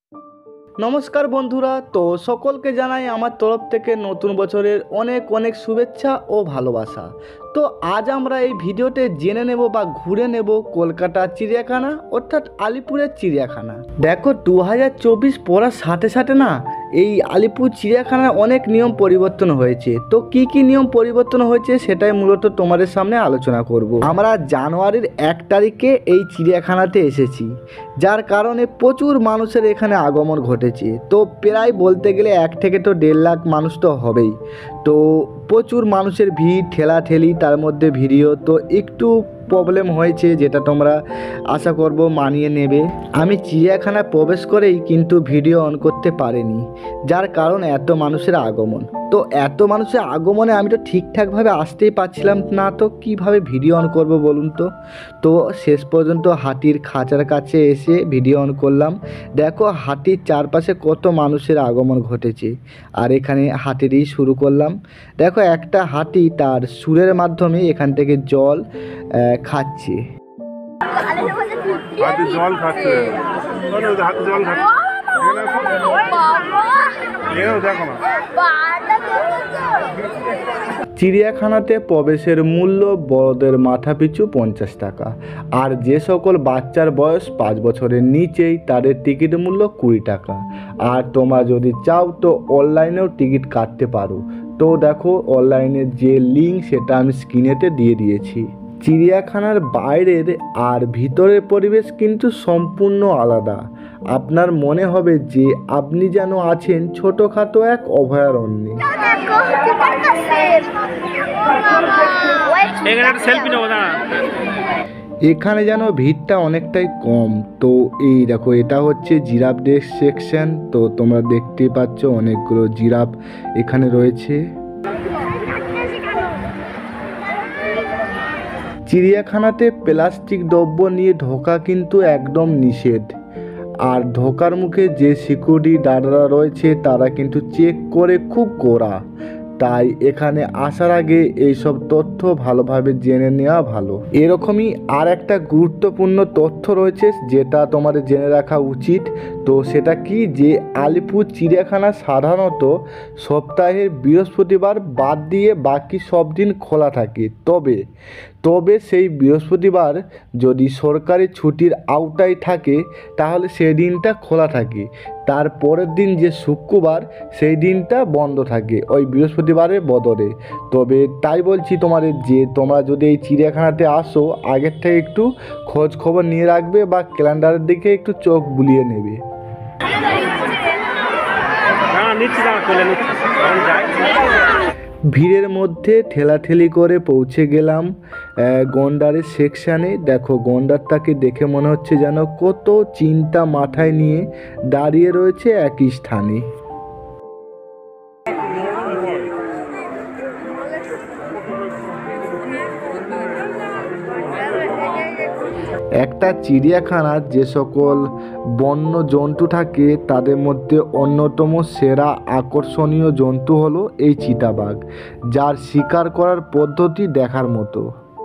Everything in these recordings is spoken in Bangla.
নমস্কার বন্ধুরা, তো সকলকে জানাই আমার তরফ থেকে নতুন বছরের অনেক অনেক শুভেচ্ছা ও ভালোবাসা। তো আজ আমরা এই ভিডিওতে জেনে নেব বা ঘুরে নেব কলকাতা চিড়িয়াখানা অর্থাৎ আলিপুরের চিড়িয়াখানা। দেখো 2024 পড়ার সাথে সাথে না এই আলিপুর চিড়িয়াখানার অনেক নিয়ম পরিবর্তন হয়েছে। তো কি কি নিয়ম পরিবর্তন হয়েছে সেটাই মূলত তোমাদের সামনে আলোচনা করব। আমরা জানুয়ারির 1 তারিখে এই চিড়িয়াখানাতে এসেছি, যার কারণে প্রচুর মানুষের এখানে আগমন ঘটেছে। তো প্রায় বলতে গেলে 1 থেকে তো 1.5 লাখ মানুষ তো হবেই। তো প্রচুর মানুষের ভিড়, ঠেলাঠেলি, তার মধ্যে ভিডিও তো একটু প্রবলেম হয়েছে, যেটা তোমরা আশা করব মানিয়ে নেবে। আমি চিড়িয়াখানায় প্রবেশ করেই কিন্তু ভিডিও অন করতে পারিনি, যার কারণ এত মানুষের আগমন। তো এত মানুষের আগমনে আমি তো ঠিকঠাকভাবে আসতেই পারছিলাম না, তো কিভাবে ভিডিও অন করব বলুন তো। তো শেষ পর্যন্ত হাতির খাঁচার কাছে এসে ভিডিও অন করলাম। দেখো হাতির চারপাশে কত মানুষের আগমন ঘটেছে, আর এখানে হাতিরই শুরু করলাম। দেখো একটা হাতি তার সুরের মাধ্যমে এখান থেকে জল খাচ্ছে। হাতি জল খাচ্ছে, হাতি জল খাচ্ছে, দেখো না। চিড়িয়াখানাতে প্রবেশের মূল্য বড়দের মাথাপিছু 50 টাকা, আর যে সকল বাচ্চার বয়স 5 বছরের নিচেই তাদের টিকিট মূল্য 20 টাকা। আর তোমরা যদি চাও তো অনলাইনেও টিকিট কাটতে পারো। তো দেখো অনলাইনের যে লিঙ্ক সেটা আমি স্ক্রিনেতে দিয়ে দিয়েছি। চিড়িয়াখানার বাইরের আর ভিতরের পরিবেশ কিন্তু সম্পূর্ণ আলাদা। আপনার মনে হবে যে আপনি যেন আছেন ছোটোখাটো এক অভয়ারণ্যে। এখানে যেন ভিড়টা অনেকটাই কম। তো এই দেখো এটা হচ্ছে জিরাফদের সেকশন। তো তোমরা দেখতেই পাচ্ছ অনেকগুলো জিরাফ এখানে রয়েছে। চিড়িয়াখানাতে প্লাস্টিক দ্রব্য নিয়ে ঢোকা কিন্তু একদম নিষেধ। আর ঢোকার মুখে যে সিকিউরিটি গার্ডরা রয়েছে তারা কিন্তু চেক করে খুব কড়া। তাই এখানে আসার আগে এইসব তথ্য ভালোভাবে জেনে নেওয়া ভালো। এরকমই আর একটা গুরুত্বপূর্ণ তথ্য রয়েছে যেটা তোমাদের জেনে রাখা উচিত। তো সেটা কি, যে আলিপুর চিড়িয়াখানা সাধারণত সপ্তাহের বৃহস্পতিবার বাদ দিয়ে বাকি সব দিন খোলা থাকে। তবে সেই বৃহস্পতিবার যদি সরকারি ছুটির আওতায় থাকে তাহলে সেই দিনটা খোলা থাকে। তার পরের দিন যে শুক্রবার সেই দিনটা বন্ধ থাকে ওই বৃহস্পতিবারের বদলে। তবে তাই বলছি তোমাদের যে তোমরা যদি এই চিড়িয়াখানাতে আসো আগের থেকে একটু খোঁজ খবর নিয়ে রাখবে বা ক্যালেন্ডারের দিকে একটু চোখ বুলিয়ে নেবে। ভিড়ের মধ্যে ঠেলাঠেলি করে পৌঁছে গেলাম গন্ডারের সেকশানে। দেখো গন্ডারটাকে দেখে মনে হচ্ছে যেন কত চিন্তা মাথায় নিয়ে দাঁড়িয়ে রয়েছে একই স্থানে। একটা চিড়িয়াখানার যে সকল বন্য জন্তু থাকে তাদের মধ্যে অন্যতম সেরা আকর্ষণীয় জন্তু হলো এই চিতাবাঘ, যার শিকার করার পদ্ধতি দেখার মতো।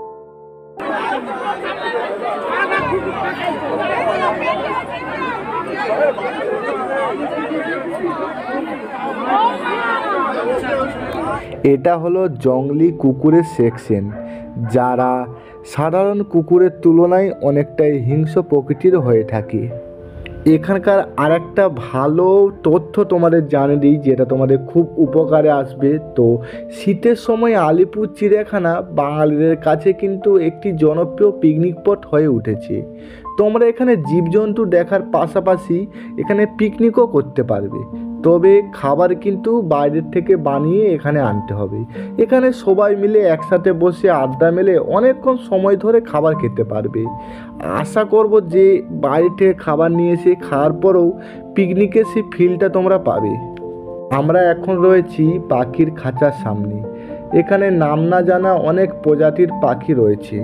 এটা হলো জংলি কুকুরের সেকশন, যারা সাধারণ কুকুরের তুলনায় অনেকটাই হিংস্র প্রকৃতির হয়ে থাকে। এখানকার আরেকটা ভালো তথ্য তোমাদের জানিয়ে দিই, যেটা তোমাদের খুব উপকারে আসবে। তো শীতের সময় আলিপুর চিড়িয়াখানা বাঙালিদের কাছে কিন্তু একটি জনপ্রিয় পিকনিক স্পট হয়ে উঠেছে। তোমরা এখানে জীবজন্তু দেখার পাশাপাশি এখানে পিকনিকও করতে পারবে। তবে খাবার কিন্তু বাইরের থেকে বানিয়ে এখানে আনতে হবে। এখানে সবাই মিলে একসাথে বসে আড্ডা মেলে অনেকক্ষণ সময় ধরে খাবার খেতে পারবে। আশা করব যে বাইরে থেকে খাবার নিয়ে এসে খাওয়ার পরেও পিকনিকের সেই ফিলটা তোমরা পাবে। আমরা এখন রয়েছি পাখির খাঁচার সামনে। এখানে নাম না জানা অনেক প্রজাতির পাখি রয়েছে।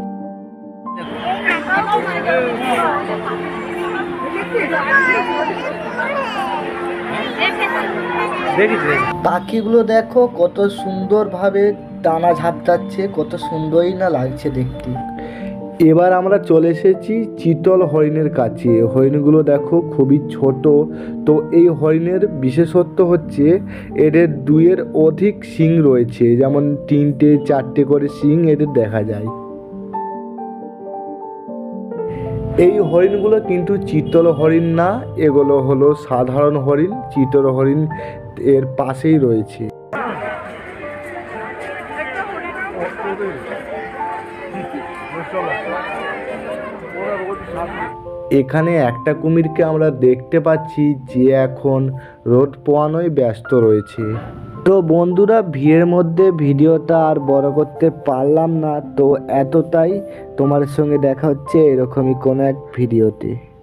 পাখিগুলো দেখো কত সুন্দরভাবে দানা ঝাপটাচ্ছে, কত সুন্দরই না লাগছে দেখতে। এবার আমরা চলে এসেছি চিতল হরিণের কাছে। হরিণগুলো দেখো খুবই ছোট। তো এই হরিণের বিশেষত্ব হচ্ছে এদের দুইয়ের অধিক শিং রয়েছে, যেমন 3টে 4টে করে শিং এদের দেখা যায়। এই হরিণগুলো কিন্তু চিতল হরিণ না, এগুলো হলো সাধারণ হরিণ। চিতল হরিণ এর পাশেই রয়েছে। এখানে একটা কুমিরকে আমরা দেখতে পাচ্ছি যে এখন রোদ পোয়ানোয় ব্যস্ত রয়েছে। তো বন্ধুরা, ভিড়ের মধ্যে ভিডিওটা আর বড় করতে পারলাম না, তো এতটাই। তোমার সঙ্গে দেখা হচ্ছে এরকমই কোনো এক ভিডিওতে।